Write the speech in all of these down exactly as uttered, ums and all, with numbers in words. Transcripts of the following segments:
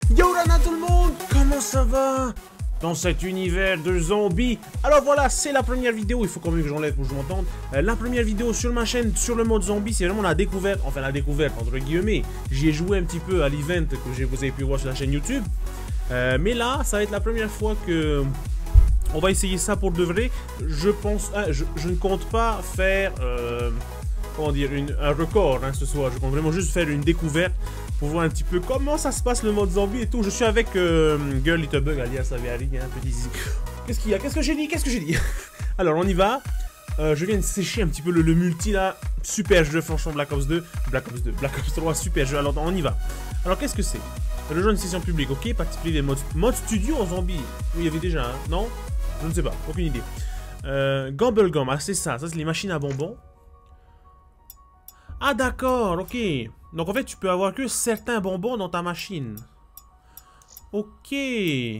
Yo Rana tout le monde, comment ça va? Dans cet univers de zombies. Alors voilà, c'est la première vidéo, il faut quand même que j'enlève pour que je m'entende. Euh, la première vidéo sur ma chaîne, sur le mode zombie, c'est vraiment la découverte, enfin la découverte entre guillemets. J'y ai joué un petit peu à l'event que vous avez pu voir sur la chaîne YouTube. Euh, mais là, ça va être la première fois que on va essayer ça pour de vrai. Je pense, hein, je, je ne compte pas faire, euh, comment dire, une, un record hein, ce soir. Je compte vraiment juste faire une découverte pour voir un petit peu comment ça se passe le mode zombie et tout. Je suis avec euh, Girl Little Bug alias Aviari, hein, petit zizi. Qu'est-ce qu'il y a? Qu'est-ce que j'ai dit? Qu'est-ce que j'ai dit? Alors on y va. Euh, je viens de sécher un petit peu le, le multi là. Super jeu, franchement, Black Ops deux. Black Ops deux, Black Ops trois, super jeu. Alors on y va. Alors qu'est-ce que c'est? Rejoindre une session publique, ok. Partie privée, mode, mode studio en zombie. Oui, il y avait déjà, hein. Non? Je ne sais pas, aucune idée. Euh, Gumblegum, ah c'est ça. Ça c'est les machines à bonbons. Ah d'accord, ok. Donc en fait tu peux avoir que certains bonbons dans ta machine. Ok. Je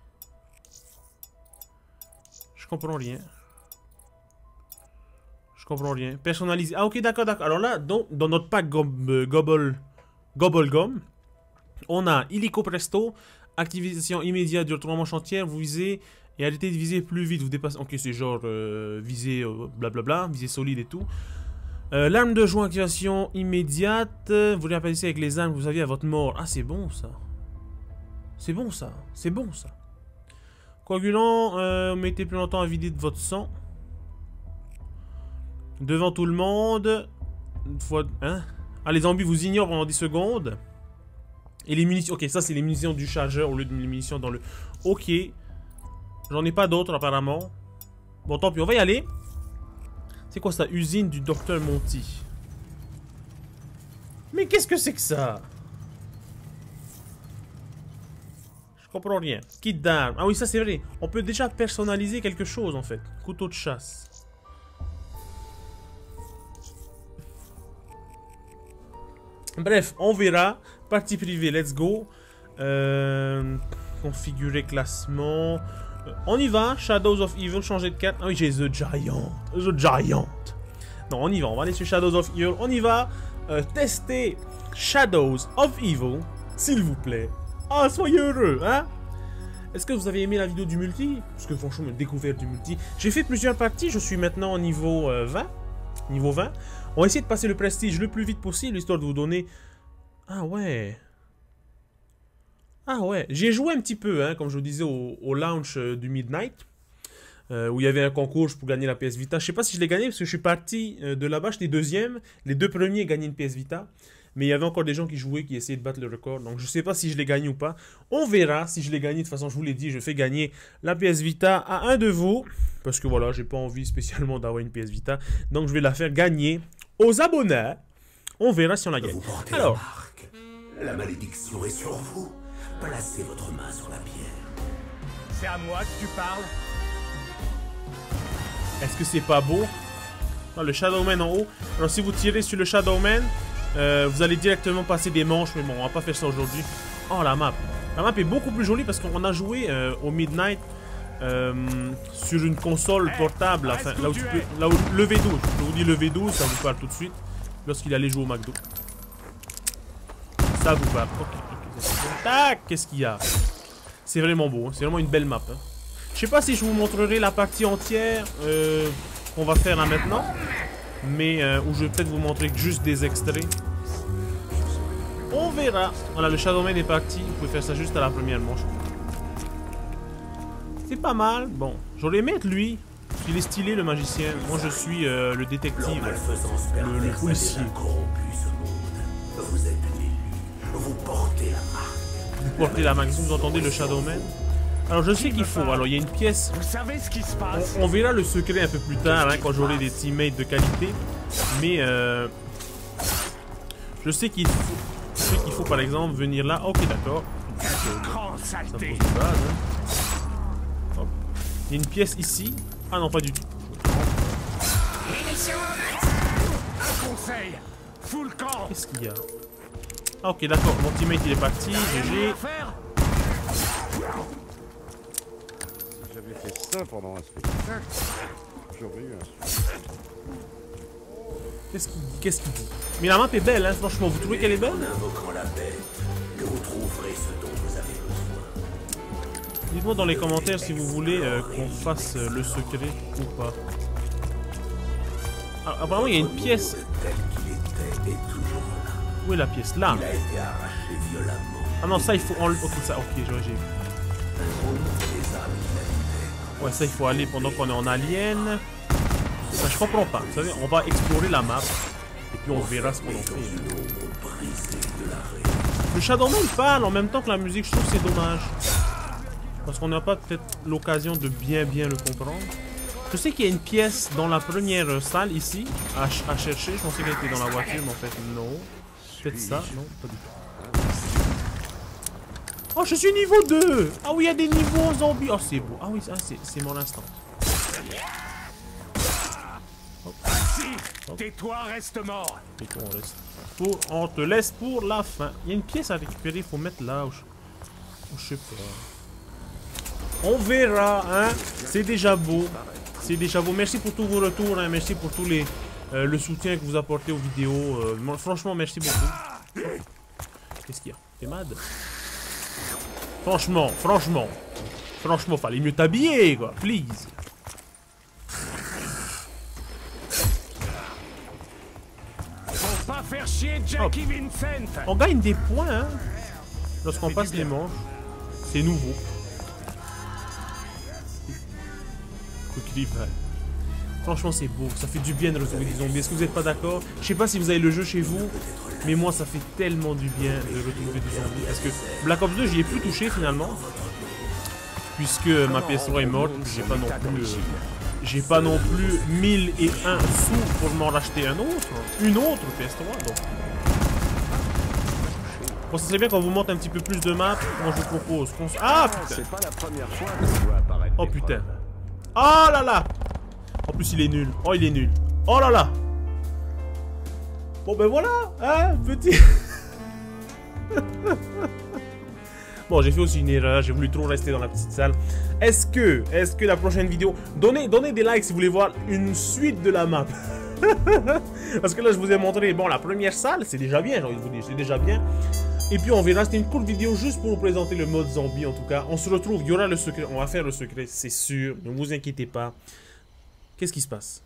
comprends rien. Je comprends rien. Personnalisé. Ah ok, d'accord, d'accord. Alors là, dans, dans notre pack Gobble, Gobble, Gobblegum, on a Illico Presto, activation immédiate dure trois manches entières, vous visez et arrêtez de viser plus vite, vous dépassez. Ok, c'est genre euh, viser euh, blablabla, viser solide et tout. Euh, L'arme de joint, activation immédiate. Vous réapparaissez avec les armes que vous aviez à votre mort. Ah, c'est bon ça. C'est bon ça. C'est bon ça. Coagulant, euh, mettez plus longtemps à vider de votre sang. Devant tout le monde. Une fois. Hein? Ah, les zombies vous ignorent pendant dix secondes. Et les munitions. Ok, ça c'est les munitions du chargeur au lieu de les munitions dans le. Ok. J'en ai pas d'autres apparemment. Bon, tant pis, on va y aller. C'est quoi ça? Usine du docteur Monty. Mais qu'est-ce que c'est que ça? Je comprends rien. Kit d'armes. Ah oui, ça c'est vrai. On peut déjà personnaliser quelque chose en fait. Couteau de chasse. Bref, on verra. Partie privée, let's go. Euh, configurer classement. On y va, Shadows of Evil, changer de carte. Ah oui, j'ai The Giant. The Giant. Non, on y va, on va aller sur Shadows of Evil. On y va euh, tester Shadows of Evil, s'il vous plaît. Ah, soyez heureux, hein? Est-ce que vous avez aimé la vidéo du multi? Parce que franchement, une découverte du multi. J'ai fait plusieurs parties, je suis maintenant au niveau euh, vingt. Niveau vingt. On va essayer de passer le prestige le plus vite possible, histoire de vous donner... Ah ouais... Ah ouais, j'ai joué un petit peu, hein, comme je vous disais, au, au launch euh, du Midnight, euh, où il y avait un concours pour gagner la P S Vita. Je sais pas si je l'ai gagné, parce que je suis parti euh, de là-bas, j'étais deuxième. Les deux premiers gagnaient une P S Vita, mais il y avait encore des gens qui jouaient, qui essayaient de battre le record. Donc je sais pas si je l'ai gagné ou pas. On verra si je l'ai gagné. De toute façon, je vous l'ai dit, je fais gagner la P S Vita à un de vous, parce que voilà, j'ai pas envie spécialement d'avoir une P S Vita. Donc je vais la faire gagner aux abonnés. On verra si on la gagne. Vous portez Alors, la marque. La malédiction est sur vous. Placez votre main sur la pierre. C'est à moi que tu parles? est-ce que c'est pas beau? Non, le Shadowman en haut. Alors si vous tirez sur le Shadowman, euh, vous allez directement passer des manches. Mais bon, on va pas faire ça aujourd'hui. Oh, la map. La map est beaucoup plus jolie parce qu'on a joué euh, au Midnight euh, sur une console portable. Enfin, là où tu peux... Là où, le V douze. Je vous dis le V douze, ça vous parle tout de suite. Lorsqu'il allait jouer au McDo. Ça vous parle. Ok, ok. Tac, qu'est-ce qu'il y a? C'est vraiment beau, hein. C'est vraiment une belle map. Hein. Je sais pas si je vous montrerai la partie entière euh, qu'on va faire là maintenant, mais euh, où je vais peut-être vous montrer juste des extraits. On verra. Voilà, le Shadowman est parti. Vous pouvez faire ça juste à la première manche. C'est pas mal. Bon, j'aurais aimé être lui. Il est stylé, le magicien. Moi, je suis euh, le détective, le, le policier. Vous êtes l'élu. Vous portez la marque. Vous portez la marque. Vous entendez le Shadowman? Alors, je sais qu'il faut. Alors, il y a une pièce. Vous savez ce qui se passe? On, on verra le secret un peu plus tard, hein, quand j'aurai des teammates de qualité. Mais, euh, je sais qu'il faut, je sais qu'il faut, par exemple, venir là. Ok, d'accord. Grand saleté. Hop. Il y a une pièce ici. Ah non, pas du tout. Un conseil. Full camp. Qu'est-ce qu'il y a? Ah ok, d'accord. Mon teammate il est parti. G G. J'avais fait ça pendant un spectacle. J'aurais eu un spectacle. Qu'est-ce qu'il dit? Qu'est-ce qu'il dit? Mais la map est belle, hein, franchement. Vous trouvez qu'elle est belle? En invoquant la bête, que vous trouverez ce dont vous Dites-moi dans les commentaires si vous voulez euh, qu'on fasse euh, le secret ou pas. Ah, apparemment, il y a une pièce. Tel qu'il était est toujours là. Où est la pièce? Là. Il a été arraché violemment. Ah non, ça il faut enlever. Ok, ça, ok, j'ai vu. Les âmes qu'il habitait. Ouais, ça il faut aller pendant qu'on est en alien. Ça, je comprends pas. Vous savez, on va explorer la map. Et puis on verra ce qu'on en fait. Le Shadowman parle en même temps que la musique, je trouve que c'est dommage. Parce qu'on n'a pas peut-être l'occasion de bien bien le comprendre. Je sais qu'il y a une pièce dans la première salle ici à, ch à chercher. Je pensais qu'elle était dans la voiture, mais en fait non. Peut-être ça, non, pas du tout. Oh, je suis niveau deux. Ah oui, il y a des niveaux en zombie. Oh, c'est beau. Ah oui, ah, c'est mon instant. Tais-toi, reste mort. Et on, reste pour, on te laisse pour la fin. Il y a une pièce à récupérer, il faut mettre là. Ou je, ou je sais pas. On verra, hein. C'est déjà beau. C'est déjà beau. Merci pour tous vos retours, hein. Merci pour tous les euh, le soutien que vous apportez aux vidéos. Euh, franchement, merci beaucoup. Qu'est-ce qu'il y a? T'es mad? Franchement, franchement. Franchement, fallait mieux t'habiller, quoi. Please. Pas faire chier Jackie oh. Vincent. On gagne des points hein, lorsqu'on passe les manches. C'est nouveau. Franchement c'est beau, ça fait du bien de retrouver des zombies. Est-ce que vous n'êtes pas d'accord? Je sais pas si vous avez le jeu chez vous, mais moi ça fait tellement du bien de retrouver des zombies. Parce que Black Ops deux j'y ai plus touché finalement. Puisque ma P S trois est morte, j'ai pas non plus... Euh, J'ai pas non plus mille et un sous pour m'en racheter un autre, une autre P S trois, donc. Bon, ça serait bien qu'on vous montre un petit peu plus de maps. Moi, je vous propose qu'on se... Ah, putain! C'est pas la première fois que je vois apparaître. Oh, putain. Oh là là! En plus, il est nul. Oh, il est nul. Oh là là! Bon, ben voilà, hein, petit... Bon, j'ai fait aussi une erreur, j'ai voulu trop rester dans la petite salle. Est-ce que, est-ce que la prochaine vidéo... Donnez, donnez des likes si vous voulez voir une suite de la map. Parce que là, je vous ai montré, bon, la première salle, c'est déjà bien, j'ai envie de vous dire, c'est déjà bien. Et puis, on verra, c'était une courte vidéo juste pour vous présenter le mode zombie, en tout cas. On se retrouve, il y aura le secret, on va faire le secret, c'est sûr, ne vous inquiétez pas. Qu'est-ce qui se passe?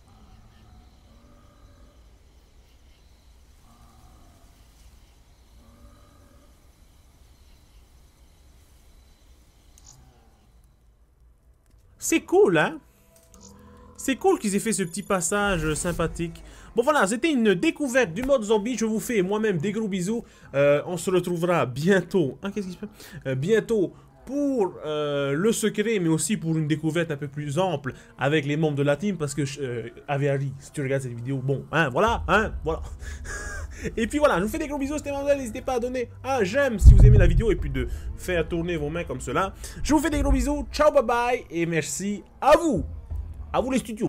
C'est cool, hein? C'est cool qu'ils aient fait ce petit passage sympathique. Bon, voilà, c'était une découverte du mode zombie. Je vous fais moi-même des gros bisous. Euh, on se retrouvera bientôt. Hein, qu'est-ce qui se passe? euh, Bientôt pour euh, le secret, mais aussi pour une découverte un peu plus ample avec les membres de la team. Parce que, euh, Avéari, si tu regardes cette vidéo, bon, hein, voilà, hein, voilà. Et puis voilà, je vous fais des gros bisous, c'était Mandel, n'hésitez pas à donner un j'aime si vous aimez la vidéo et puis de faire tourner vos mains comme cela. Je vous fais des gros bisous, ciao, bye bye et merci à vous, à vous les studios.